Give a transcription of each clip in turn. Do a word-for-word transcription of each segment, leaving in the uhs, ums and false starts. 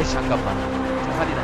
아이씨 잠깐만. 자살이다.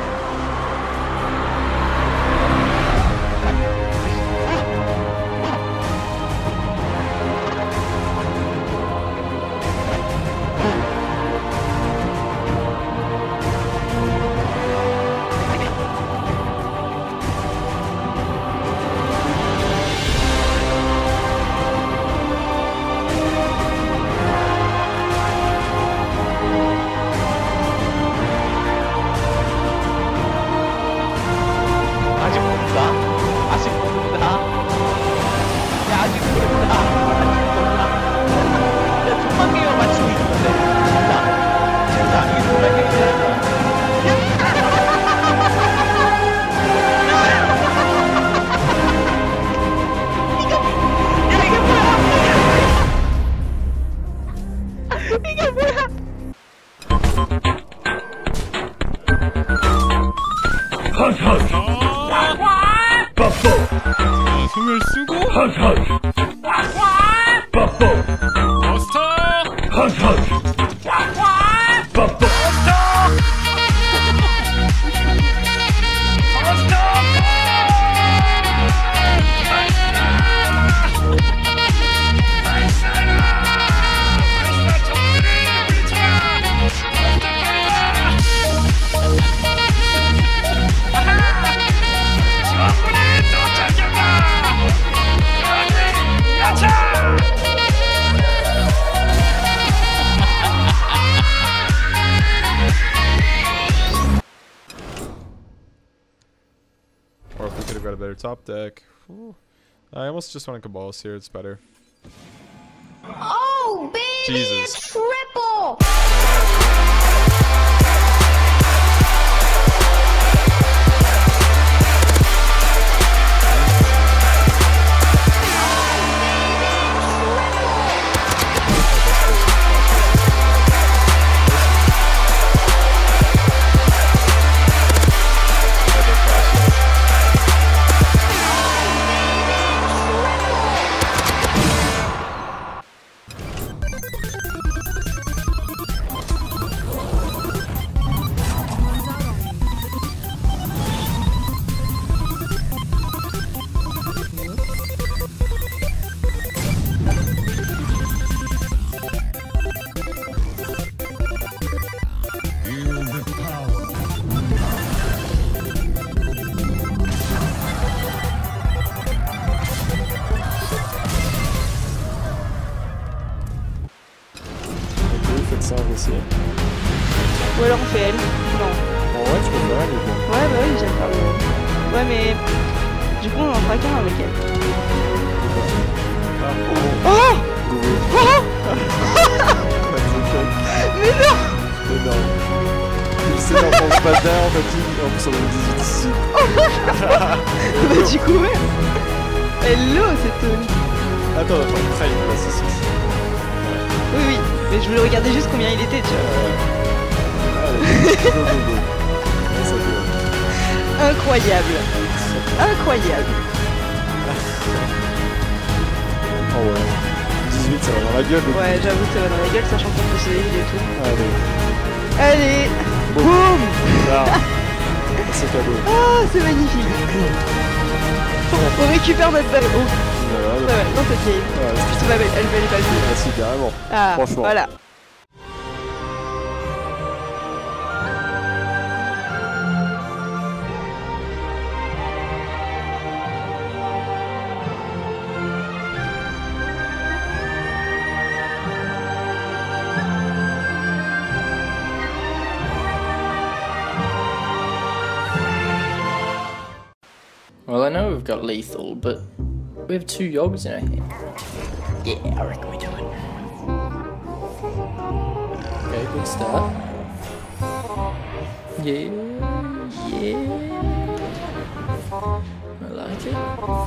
아직 모른다. 아직 모른다. 야, 아직 모른다. 아직 모른다. 야, 조만 개가 맞추고 있는데. 진짜. 진짜. 이게 조만 개가. 야, 이게 뭐야? 이게 뭐야? 헛헛 빠뽀 숨을 쓰고 헛헛 빠뽀 버스터 헛헛 빠뽀 Or if we could have got a better top deck. Ooh. I almost just want to Cabals here, it's better. Oh, baby, Jesus. a triple! Ça aussi. Ou alors on fait elle. Non. Bon, ouais, tu peux faire elle, mais bon. Ouais, bah oui, j'aime faire le. Ouais, mais. Du coup, on en fera qu'un avec elle. Ah, Oh oh, Oh Mais non mais non. Il sait dans mon badin, en fait, il- en plus on a une dix-huit ici. Bah, du coup, ouais. Hello, c'est Tony. Attends, attends, trail, là, c'est six. Oui, oui. Mais je voulais regarder juste combien il était, tu vois. Allez, go, go, go. Ouais, ça peut. Incroyable. Incroyable. Oh ouais. dix-huit, ça va dans la gueule. le Ouais, j'avoue que ça va dans la gueule, sachant qu'on peut se lever et tout. Allez. Allez Boum Là. C'est cadeau. Ah, c'est magnifique. On récupère notre balle. Oh, Voilà, ça va, dans cette game. ouais, C'est pas belle, elle valait pas le coup. ah, si, carrément. Ah, Franchement. voilà. Well, I know we've got lethal, but we have two Yogs in our hand. Yeah, I reckon we do it. Okay, good start. Yeah, yeah. I like it.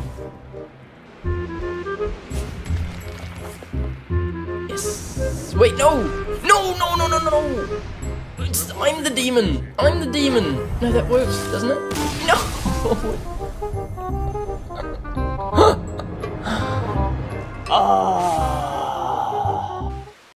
Yes. Wait, no! No, no, no, no, no! It's, I'm the demon! I'm the demon! No, that works, doesn't it? No! Ah!